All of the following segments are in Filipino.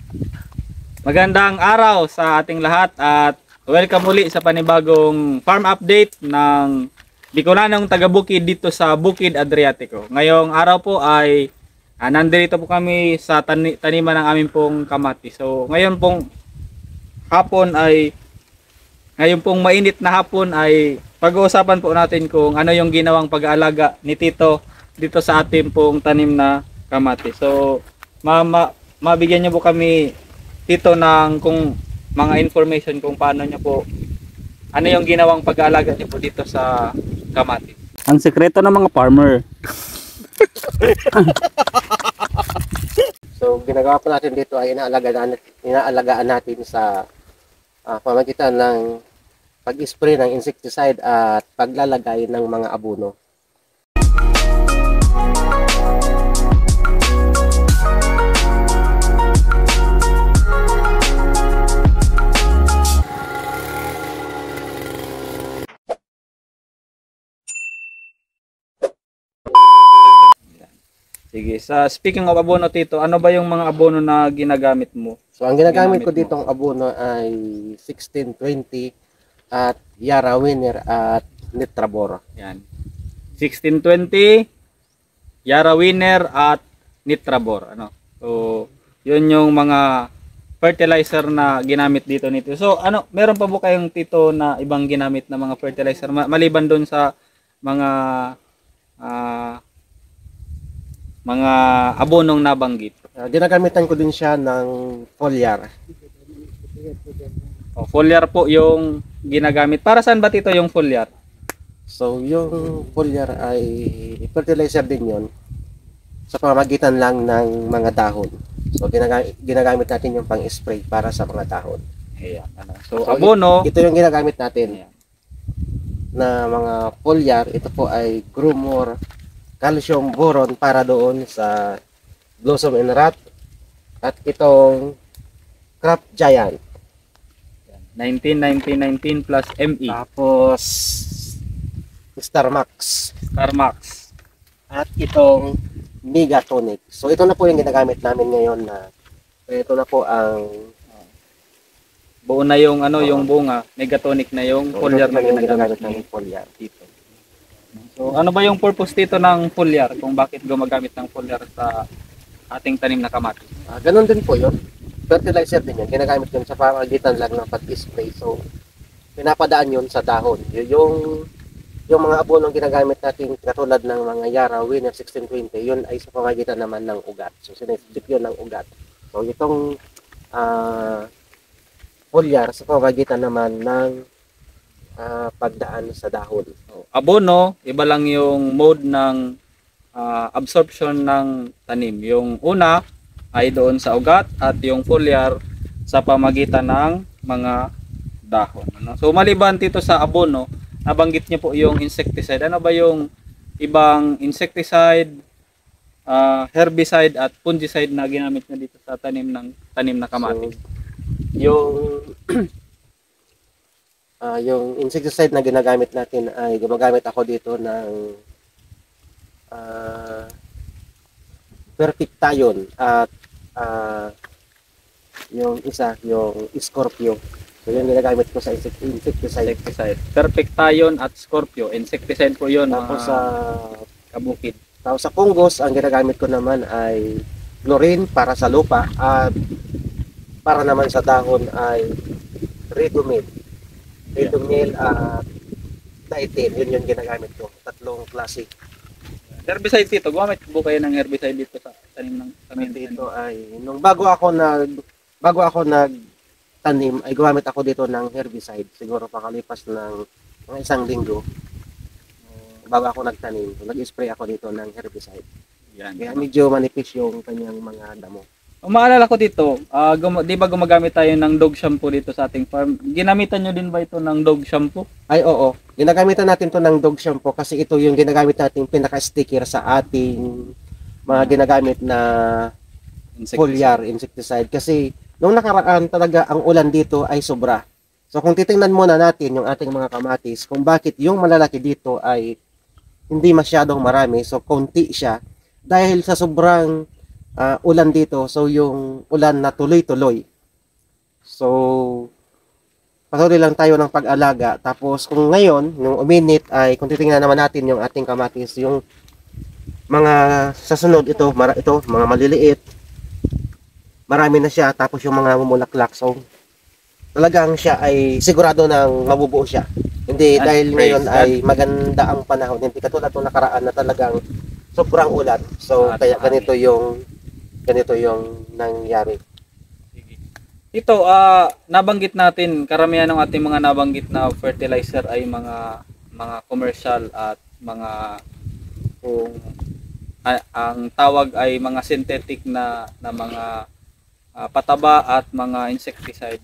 Magandang araw sa ating lahat at welcome muli sa panibagong farm update ng Bicolanong taga-bukid dito sa Bukid Adriatico. Ngayong araw po ay nandito po kami sa taniman ng aming pong kamatis. So ngayon pong mainit na hapon ay pag-uusapan po natin kung ano yung ginawang pag-aalaga ni Tito dito sa ating pong tanim na kamatis. So mabigyan niyo po kami Tito ng kung mga information kung paano niya po ano yung ginawang pag-aalaga niyo po dito sa kamatis. Ang sekreto ng mga farmer. So ginagawa po natin dito ay inaalagaan natin sa pamagitan ng pag-spray ng insecticide at paglalagay ng mga abono. Sige, speaking of abono Tito, ano ba yung mga abono na ginagamit mo? So ang ginagamit ko ditong abono ay 1620 at Yara Winner at Nitrabor. Yan. 1620, Yara Winner at Nitrabor. Ano? So, yun yung mga fertilizer na ginamit dito nito. So, meron pa po kayong Tito na ibang ginamit na mga fertilizer maliban doon sa mga abonong nabanggit? Ginagamitan ko din siya ng foliar. Foliar po yung ginagamit. Para saan ba Tito yung foliar? So yung foliar ay fertilizer din yon sa pamamagitan lang ng mga dahon. So ginagamit natin yung pang-spray para sa mga dahon. Ayan, So abono, ito yung ginagamit natin. ayan, Na mga foliar. Ito po ay Grumor Calcium Boron para doon sa Blossom and Rot, at itong Crop Giant 19 plus ME, tapos Star Max, at itong Megatonic. So ito na po yung ginagamit namin ngayon, na ito na po ang buo na yung yung bunga. Megatonic na yung foliar na ginagamit ng foliar dito. So ano ba yung purpose dito ng foliar, kung bakit gumagamit ng foliar sa ating tanim na kamatis? Ganun din po yun. Fertilizer din yun. Ginagamit yun sa pamagitan lang ng pag-spray. So pinapadaan yun sa dahon. Yung mga abonong ginagamit natin katulad ng mga Yara Winner 1620, yun ay sa pamagitan naman ng ugat. So sinisip yun ng ugat. So itong foliar sa pamagitan naman ng pagdaan sa dahon. Abono, iba lang yung mode ng absorption ng tanim. Yung una ay doon sa ugat at yung foliar sa pamagitan ng mga dahon. So maliban dito sa abono, nabanggit niyo po yung insecticide. Ano ba yung ibang insecticide, herbicide at fungicide na ginamit niyo dito sa tanim na kamatis? So, yung insecticide na ginagamit natin ay gumagamit ako dito ng Perfectation at yung isa, yung Scorpio. So yun ginagamit ko sa insecticide. Perfectation at Scorpio, insecticide po yun. Tapos sa kabukid. Tapos sa fungus, ang ginagamit ko naman ay chlorine para sa lupa, at para naman sa dahon ay Redomil at Titan. Yun yung ginagamit ko. Tatlong klase. Herbicide dito, gumamit po kayo ng herbicide dito sa tanim ng tanim dito ay nung bago ako nagtanim ay gumamit ako dito ng herbicide. Siguro pakalipas ng mga 1 linggo bago ako nagtanim, nag-spray ako dito ng herbicide. Yan. Kaya medyo manipis yung kanyang mga damo. Maalala ko dito, di ba gumagamit tayo ng dog shampoo dito sa ating farm? Ginamitan nyo din ba ito ng dog shampoo? Ay oo, ginagamitan natin to ng dog shampoo kasi ito yung ginagamit natin pinaka-sticker sa ating mga ginagamit na foliar insecticide. Kasi nung nakaraan talaga ang ulan dito ay sobra. So kung titingnan muna natin yung ating mga kamatis, kung bakit yung malalaki dito ay hindi masyadong marami, so konti siya dahil sa sobrang ulan dito. So yung ulan na tuloy-tuloy. So patuloy lang tayo ng pag-alaga. Tapos kung ngayon, yung uminit ay kung titingnan naman natin yung ating kamatis, yung mga sa sunod ito, mga maliliit, marami na siya. Tapos yung mga mumulaklak. So talagang siya ay sigurado nang mabubuo siya. Hindi And dahil praise ngayon God. ay maganda ang panahon. Hindi katulad ng nakaraan na talagang sobrang ulan. So At kaya hangin. ganito yung nangyari. Sige. Ito, nabanggit natin, karamihan ng ating mga nabanggit na fertilizer ay mga commercial at mga kung ang tawag ay mga synthetic na mga pataba at mga insecticide.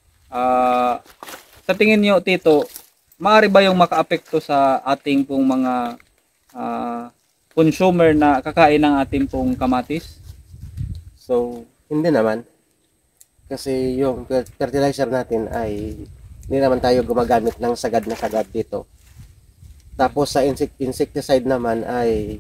Sa tingin niyo, Tito, maaari ba yung makaapekto sa ating pong mga consumer na kakain ng ating pong kamatis? So, Hindi naman. Kasi yung fertilizer natin ay hindi naman tayo gumagamit ng sagad na sagad dito. Tapos sa insecticide naman ay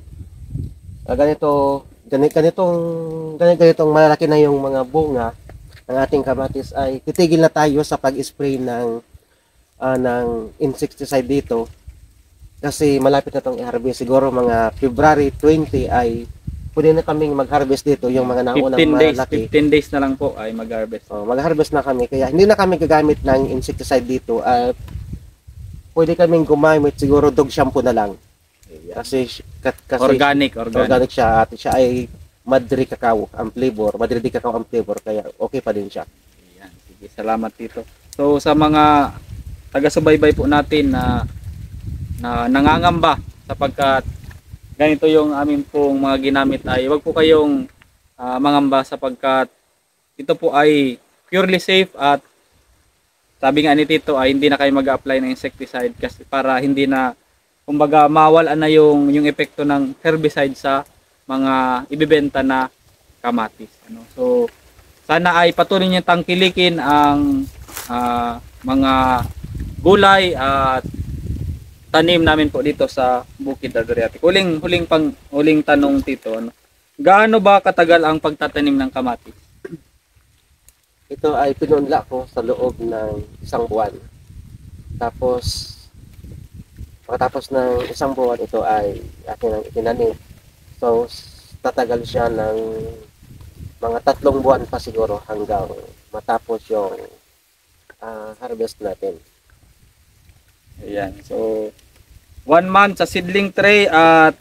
ganitong malalaki na yung mga bunga ng ating kamatis ay titigil na tayo sa pag-spray ng insecticide dito kasi malapit na itong i-harvest. Siguro mga February 20 ay pwede na kaming mag-harvest dito yung mga naunang 15 days, malaki. 15 days na lang po ay mag-harvest. Mag-harvest na kami kaya hindi na kami gagamit ng insecticide dito at pwede kaming gumamit siguro dog shampoo na lang kasi Organic. organic siya at siya ay Madri Cacao ang flavor, Madri Cacao ang flavor kaya okay pa din siya. Ayan, sige, salamat Tito. So sa mga taga-subaybay po natin na nangangamba sapagkat ganito yung amin pong mga ginamit ay wag po kayong mangamba sapagkat ito po ay purely safe at sabi nga ni Tito ay hindi na kayo mag-apply ng insecticide kasi para hindi na kumbaga mawala na yung epekto ng herbicide sa mga ibibenta na kamatis. Ano? So sana ay patuloy niyo tangkilikin ang mga gulay at tanim namin po dito sa Bukid Adriatic. Huling tanong Tito, ano? Gaano ba katagal ang pagtatanim ng kamatis? Ito ay pinunla ko sa loob ng isang buwan. Tapos pagkatapos ng isang buwan ito ay akin ang itinanim. So tatagal siya ng mga 3 buwan pa siguro hanggang matapos yung harvest natin. Ayan. So 1 month sa seedling tray at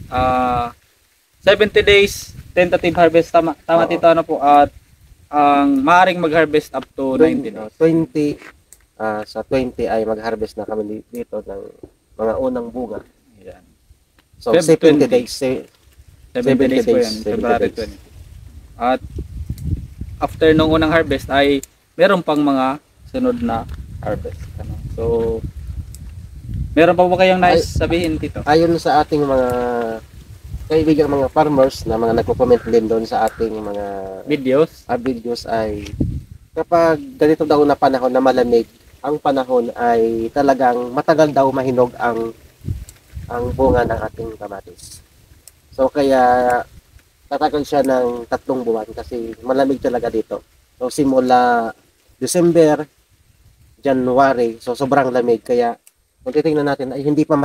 70 days tentative harvest. Tama Oo. Tito, ano po, at ang maaring mag-harvest up to 90 days. Sa 20 ay mag-harvest na kami dito ng mga unang bunga. Ayan. So Feb 70 20. days. 70 days po yan, 70 February days. 20. At after nung unang harvest ay meron pang mga sunod na harvest. Ano? So, meron pa po kayong nice sabihin Tito? Ayon sa ating mga kaibigan mga farmers na mga nagko-comment din doon sa ating mga videos ay kapag ganito daw na panahon na malamig, ang panahon ay talagang matagal daw mahinog ang bunga ng ating kamatis. So kaya tatagal siya ng 3 buwan kasi malamig talaga dito. So simula December, January, so sobrang lamig kaya kung titingnan natin ay hindi pa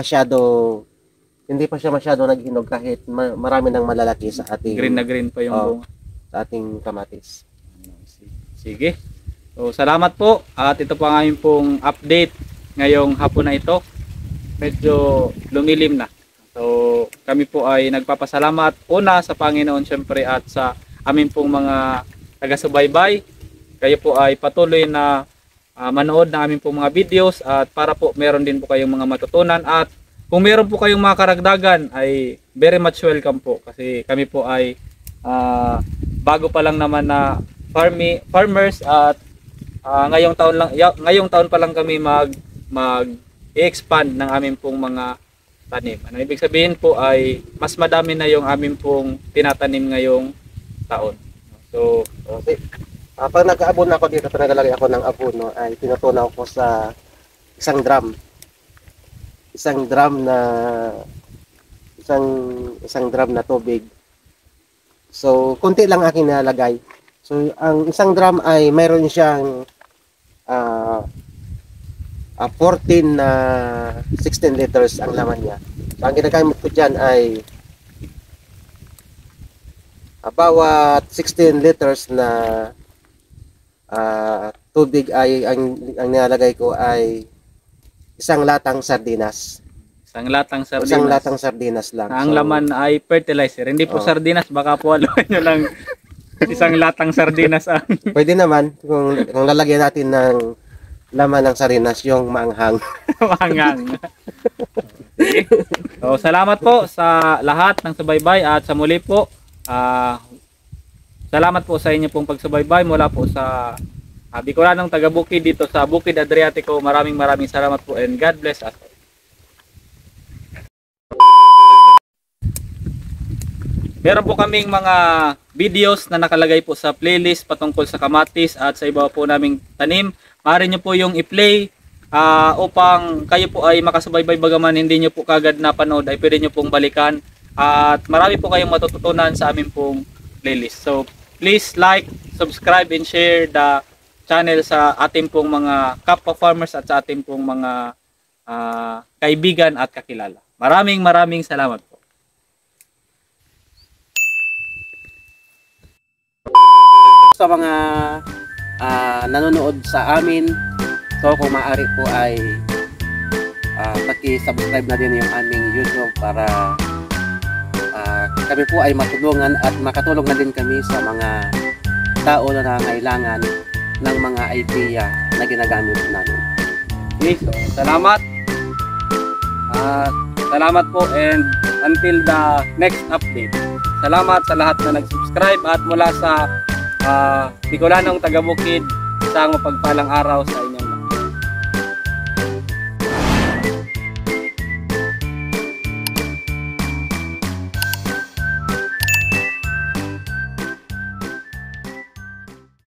siya masyado naghinog kahit marami ng malalaki sa ating Green na green pa yung bunga. Sa ating kamatis. Sige. So, salamat po. At ito po ang aming pong update ngayong hapon na ito. Medyo lumilim na. So, kami po ay nagpapasalamat una sa Panginoon syempre at sa aming pong mga taga-subaybay. Kayo po ay patuloy na manood ng aming pong mga videos at para po meron din po kayong mga matutunan at kung meron po kayong mga karagdagan ay very much welcome po kasi kami po ay bago pa lang naman na farmers at ngayong taon pa lang kami mag-expand ng aming pong mga tanim. Ano ibig sabihin po ay mas madami na yung aming pong tinatanim ngayong taon. So, okay. Pag nag-aabon ako dito, pag nagalagay ako ng abono ay tinutunaw ko sa isang drum na tubig So, konti lang aking nalagay. So, ang isang drum ay mayroon siyang 14 na 16 liters ang laman niya. So, ang ginagamit ko dyan ay bawat 16 liters na tubig ay ang nilalagay ko ay isang latang sardinas. Isang latang sardinas. Isang latang sardinas lang. Ang laman ay fertilizer. Hindi po sardinas, baka po haluan nyo lang isang latang sardinas ang Pwede naman kung lalagyan natin ng laman ng sardinas yung maanghang. mangang. Okay. So, salamat po sa lahat ng subaybay at sa muli po, salamat po sa inyo pong pagsubaybay mula po sa Bicolanong taga-Bukid dito sa Bukid Adriatico. Maraming salamat po and God bless us. Meron po kaming mga videos na nakalagay po sa playlist patungkol sa kamatis at sa iba po naming tanim. Maaari nyo po yung i-play upang kayo po ay makasubaybay, bagaman hindi nyo po kagad napanood ay pwede nyo pong balikan. At marami po kayong matututunan sa aming pong playlist. So please like, subscribe and share the channel sa ating pong mga kapwa farmers at sa ating pong mga kaibigan at kakilala. Maraming salamat po. Sa mga nanonood sa amin, so kung maaari po ay paki-subscribe na din yung aming YouTube para kami po ay matulungan at makatulong na din kami sa mga tao na nangailangan ng mga idea na ginagamit namin. Okay, so salamat. Salamat po and until the next update. Salamat sa lahat na nag-subscribe at mula sa Bicolanong taga-Bukid, isang mapagpalang araw sa inyo.